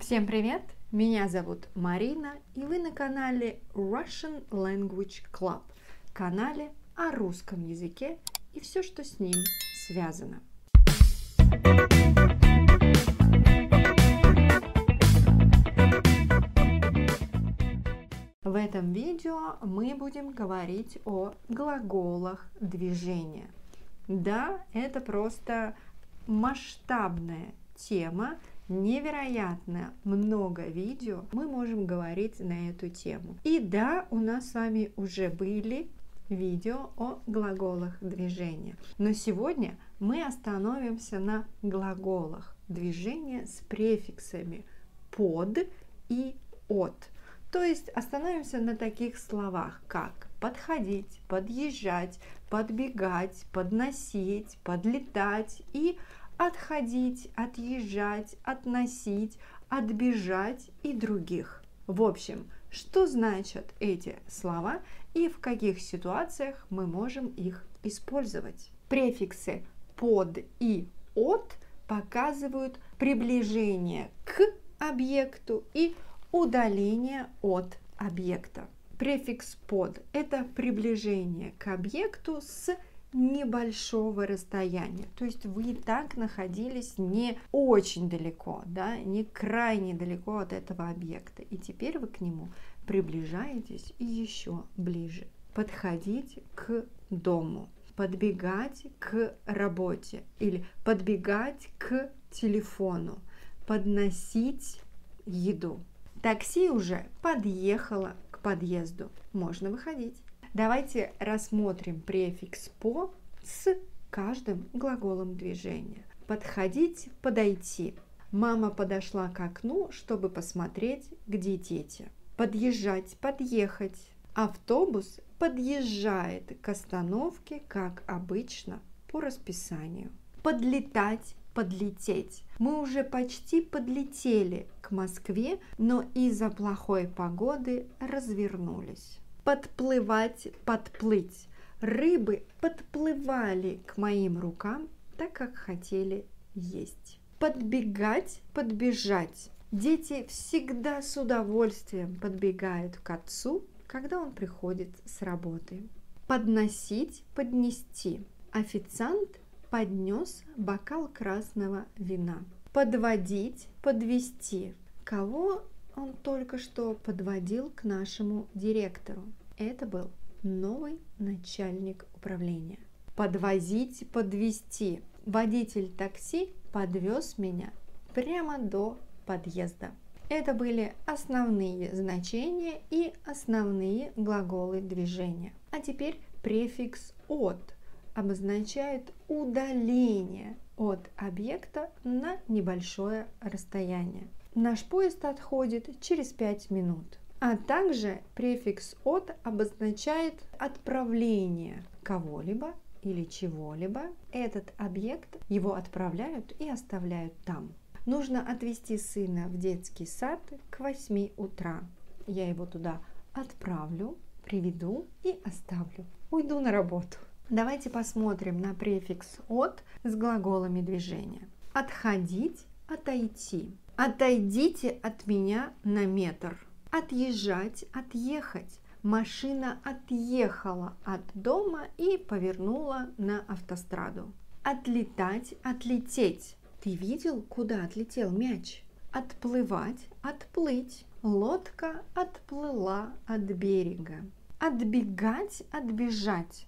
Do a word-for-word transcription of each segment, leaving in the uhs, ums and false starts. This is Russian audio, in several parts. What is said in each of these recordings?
Всем привет! Меня зовут Марина, и вы на канале Russian Language Club, канале о русском языке и все, что с ним связано. В этом видео мы будем говорить о глаголах движения. Да, это просто масштабная тема, невероятно много видео мы можем говорить на эту тему. И да, у нас с вами уже были видео о глаголах движения. Но сегодня мы остановимся на глаголах движения с префиксами под и от. То есть остановимся на таких словах, как подходить, подъезжать, подбегать, подносить, подлетать и отходить, отъезжать, относить, отбежать и других. В общем, что значат эти слова и в каких ситуациях мы можем их использовать? Префиксы под и от показывают приближение к объекту и удаление от объекта. Префикс под – это приближение к объекту с небольшого расстояния. То есть вы и так находились не очень далеко, да, не крайне далеко от этого объекта. И теперь вы к нему приближаетесь и еще ближе. Подходить к дому, подбегать к работе или подбегать к телефону, подносить еду. Такси уже подъехало к подъезду. Можно выходить. Давайте рассмотрим префикс по с каждым глаголом движения. Подходить, подойти. Мама подошла к окну, чтобы посмотреть, где дети. Подъезжать, подъехать. Автобус подъезжает к остановке, как обычно, по расписанию. Подлетать, подлететь. Мы уже почти подлетели к Москве, но из-за плохой погоды развернулись. Подплывать, подплыть. Рыбы подплывали к моим рукам, так как хотели есть. Подбегать, подбежать. Дети всегда с удовольствием подбегают к отцу, когда он приходит с работы. Подносить, поднести. Официант поднес бокал красного вина. Подводить, подвести. Кого он только что подводил к нашему директору? Это был новый начальник управления. Подвозить, подвести. Водитель такси подвез меня прямо до подъезда. Это были основные значения и основные глаголы движения. А теперь префикс от обозначает удаление от объекта на небольшое расстояние. Наш поезд отходит через пять минут. А также префикс от обозначает отправление кого-либо или чего-либо. Этот объект его отправляют и оставляют там. Нужно отвезти сына в детский сад к восьми утра. Я его туда отправлю, приведу и оставлю. Уйду на работу. Давайте посмотрим на префикс от с глаголами движения. Отходить, отойти. Отойдите от меня на метр. Отъезжать, отъехать. Машина отъехала от дома и повернула на автостраду. Отлетать, отлететь. Ты видел, куда отлетел мяч? Отплывать, отплыть. Лодка отплыла от берега. Отбегать, отбежать.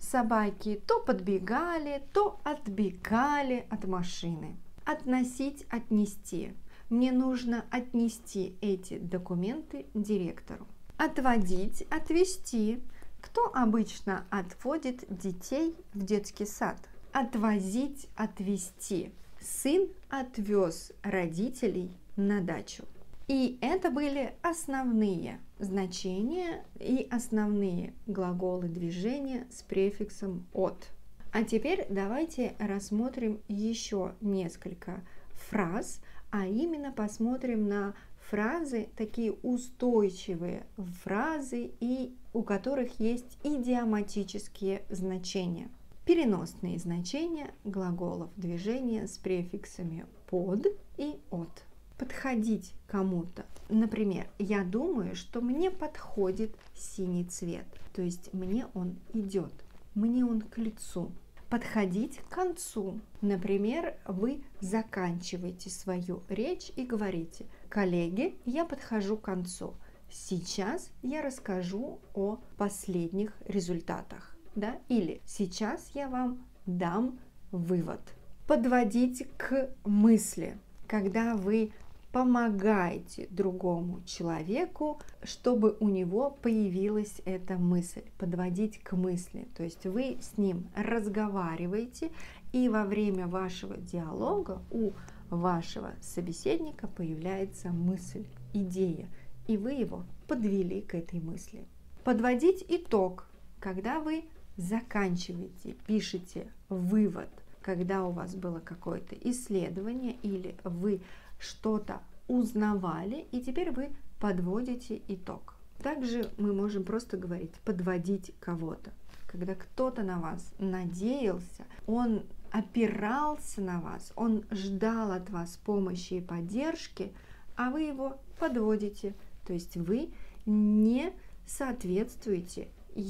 Собаки то подбегали, то отбегали от машины. Относить, отнести. Мне нужно отнести эти документы директору. Отводить, отвезти. Кто обычно отводит детей в детский сад? Отвозить, отвезти. Сын отвез родителей на дачу. И это были основные значения и основные глаголы движения с префиксом от. А теперь давайте рассмотрим еще несколько фраз, а именно посмотрим на фразы, такие устойчивые фразы, и у которых есть идиоматические значения. Переносные значения глаголов движения с префиксами под и от. подходить кому-то. Например, я думаю, что мне подходит синий цвет, то есть мне он идет, мне он к лицу. Подходить к концу. Например, вы заканчиваете свою речь и говорите: коллеги, я подхожу к концу. Сейчас я расскажу о последних результатах. Да? Или сейчас я вам дам вывод. Подводить к мысли. Когда вы помогаете другому человеку, чтобы у него появилась эта мысль, подводить к мысли. То есть вы с ним разговариваете, и во время вашего диалога у вашего собеседника появляется мысль, идея, и вы его подвели к этой мысли. Подводить итог, когда вы заканчиваете, пишете вывод, когда у вас было какое-то исследование или вы что-то узнавали, и теперь вы подводите итог. Также мы можем просто говорить подводить кого-то. Когда кто-то на вас надеялся, он опирался на вас, он ждал от вас помощи и поддержки, а вы его подводите. То есть вы не соответствуете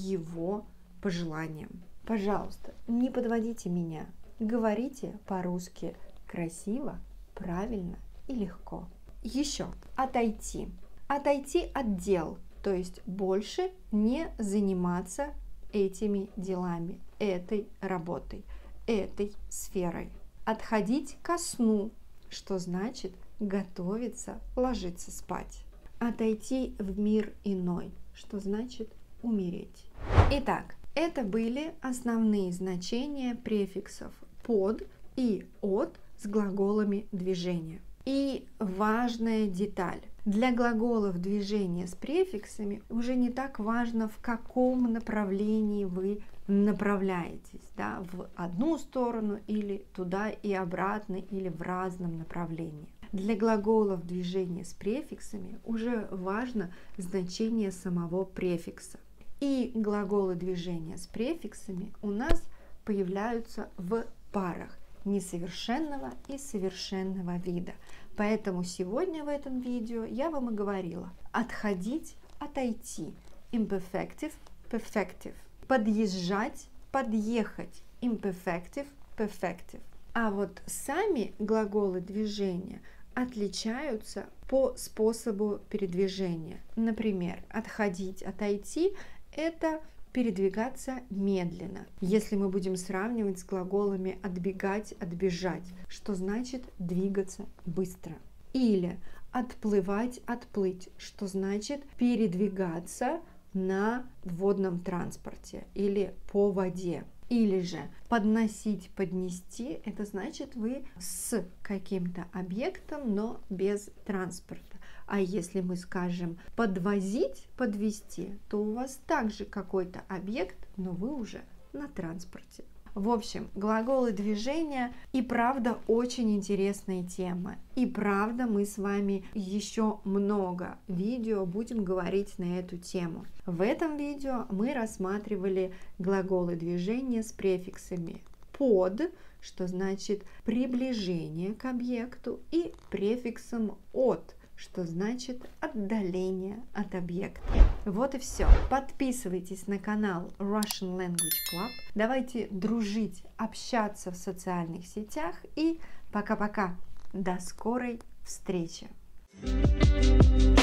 его пожеланиям. Пожалуйста, не подводите меня. Говорите по-русски красиво, правильно и легко. Еще отойти. Отойти от дел, то есть больше не заниматься этими делами, этой работой, этой сферой. Отходить ко сну, что значит готовиться, ложиться спать. Отойти в мир иной, что значит умереть. Итак, это были основные значения префиксов под и от с глаголами движения. И важная деталь. Для глаголов движения с префиксами уже не так важно, в каком направлении вы направляетесь, да, в одну сторону или туда и обратно, или в разном направлении. Для глаголов движения с префиксами уже важно значение самого префикса. И глаголы движения с префиксами у нас появляются в парах несовершенного и совершенного вида. Поэтому сегодня в этом видео я вам и говорила: отходить, отойти, imperfective, perfective, подъезжать, подъехать, imperfective, perfective. А вот сами глаголы движения отличаются по способу передвижения. Например, отходить, отойти – это передвигаться медленно. Если мы будем сравнивать с глаголами отбегать, отбежать, что значит двигаться быстро. Или отплывать, отплыть, что значит передвигаться на водном транспорте или по воде. Или же подносить, поднести, это значит вы с каким-то объектом, но без транспорта. А если мы скажем подвозить, подвести, то у вас также какой-то объект, но вы уже на транспорте. В общем, глаголы движения и правда очень интересная тема. И правда мы с вами еще много видео будем говорить на эту тему. В этом видео мы рассматривали глаголы движения с префиксами под, что значит приближение к объекту, и префиксом от, что значит отдаление от объекта. Вот и все. Подписывайтесь на канал Russian Language Club. Давайте дружить, общаться в социальных сетях. И пока-пока. До скорой встречи.